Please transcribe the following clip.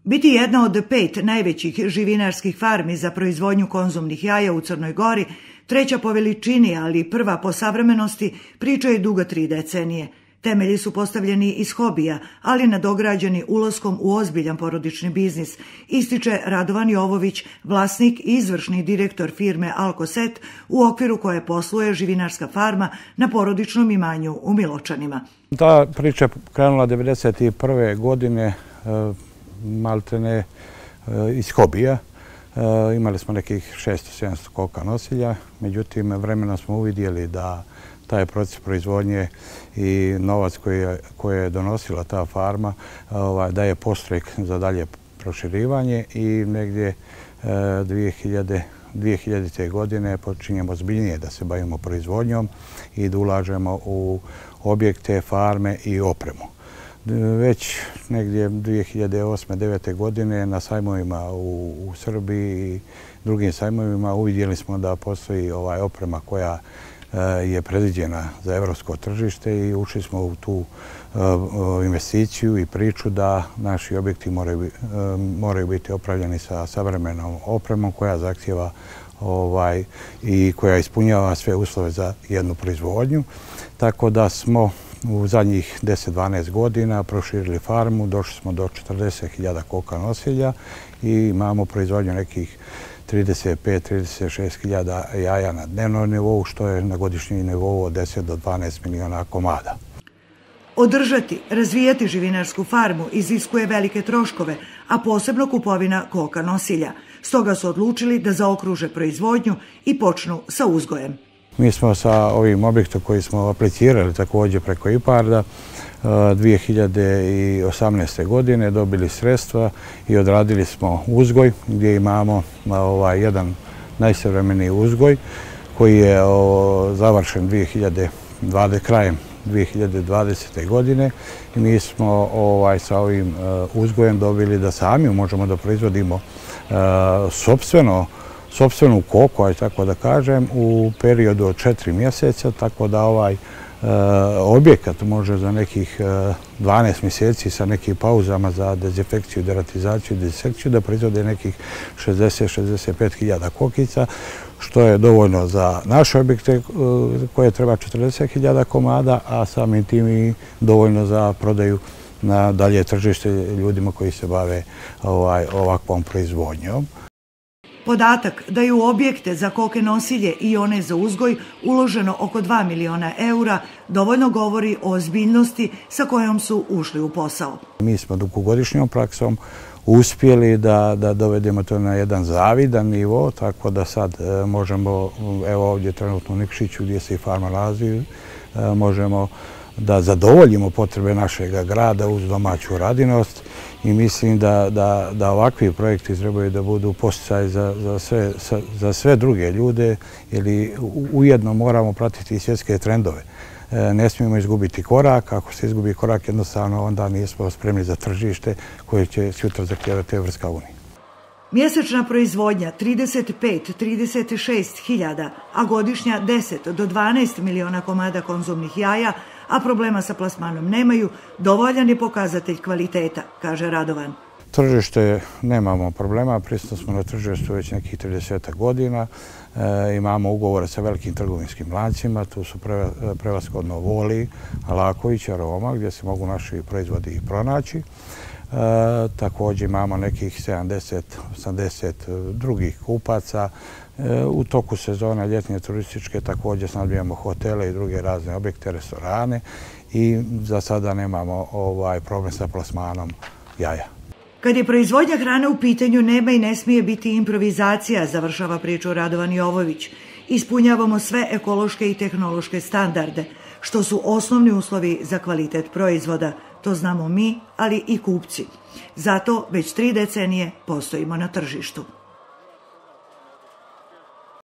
Biti jedna od 5 najvećih živinarskih farmi za proizvodnju konzumnih jaja u Crnoj Gori, treća po veličini, ali prva po savremenosti, priča je duga 3 decenije. Temelji su postavljeni iz hobija, ali nadograđeni ulaskom u ozbiljan porodični biznis, ističe Radovan Jovović, vlasnik i izvršni direktor firme Alkoset, u okviru koje posluje živinarska farma na porodičnom imanju u Miločanima. Ta priča krenula 1991. godine, maltene iz hobija. Imali smo nekih 600-700 koka nosilja, međutim vremenom smo uvidjeli da taj proces proizvodnje i novac koji je donosila ta farma da je podstrek za dalje proširivanje i negdje 2000. godine počinjemo ozbiljnije da se bavimo proizvodnjom i da ulažemo u objekte, farme i opremu. Već negdje 2008-2009. godine na sajmovima u Srbiji i drugim sajmovima uvidjeli smo da postoji oprema koja je predviđena za evropsko tržište i ušli smo u tu investiciju i priču da naši objekti moraju biti opravljeni sa savremenom opremom koja zahtjeva i koja ispunjava sve uslove za jednu proizvodnju. Tako da smo u zadnjih 10-12 godina proširili farmu, došli smo do 40.000 koka nosilja i imamo proizvodnju nekih 35-36.000 jaja na dnevnom nivou, što je na godišnjem nivou od 10 do 12 miliona komada. Održati, razvijati živinarsku farmu iziskuje velike troškove, a posebno kupovina koka nosilja. Stoga su odlučili da zaokruže proizvodnju i počnu sa uzgojem. Mi smo sa ovim objektom koji smo aplicirali također preko IPARD-a 2018. godine dobili sredstva i odradili smo uzgoj gdje imamo jedan najsavremeniji uzgoj koji je završen krajem 2020. godine i mi smo sa ovim uzgojem dobili da sami možemo da proizvodimo sopstvenu koku, tako da kažem, u periodu od 4 mjeseca, tako da objekat može za nekih 12 mjeseci sa nekim pauzama za dezinfekciju, deratizaciju i dezinsekciju da proizvode nekih 60-65.000 kokica, što je dovoljno za naše objekte koje treba 40.000 komada, a samim tim i dovoljno za prodaju na dalje tržište ljudima koji se bave ovakvom proizvodnjom. Podatak da je u objekte za koke nosilje i one za uzgoj uloženo oko 2 miliona eura dovoljno govori o ozbiljnosti sa kojom su ušli u posao. Mi smo dugogodišnjom praksom uspjeli da dovedemo to na jedan zavidan nivo, tako da sad možemo, evo ovdje trenutno u Nikšiću gdje se i farma nalazi, možemo da zadovoljimo potrebe našeg grada uz domaću radinost i mislim da ovakvi projekti trebaju da budu podsticaj za sve druge ljude, jer ujedno moramo pratiti i svjetske trendove. Ne smijemo izgubiti korak, ako se izgubi korak jednostavno onda nismo spremni za tržište koje će sutra zahtijevati Evropska unija. Mjesečna proizvodnja 35-36 hiljada, a godišnja 10 do 12 miliona komada konzumnih jaja, a problema sa plasmanom nemaju, dovoljan je pokazatelj kvaliteta, kaže Radovan. Tržište nemamo problema, prisutni smo na tržištu već nekih 30 godina. Imamo ugovore sa velikim trgovinskim lancima, tu su prevashodno Voli, Laković, Aroma, gdje se mogu naši proizvodi i pronaći. Također imamo nekih 70-80 drugih kupaca. U toku sezone ljetnje turističke također snabdijemo hotele i druge razne objekte, restorane i za sada nemamo problem sa plasmanom jaja. Kad je proizvodnja hrane u pitanju, nema i ne smije biti improvizacija, završava priču Radovan Jovović. Ispunjavamo sve ekološke i tehnološke standarde, što su osnovni uslovi za kvalitet proizvoda. To znamo mi, ali i kupci. Zato već 3 decenije postojimo na tržištu.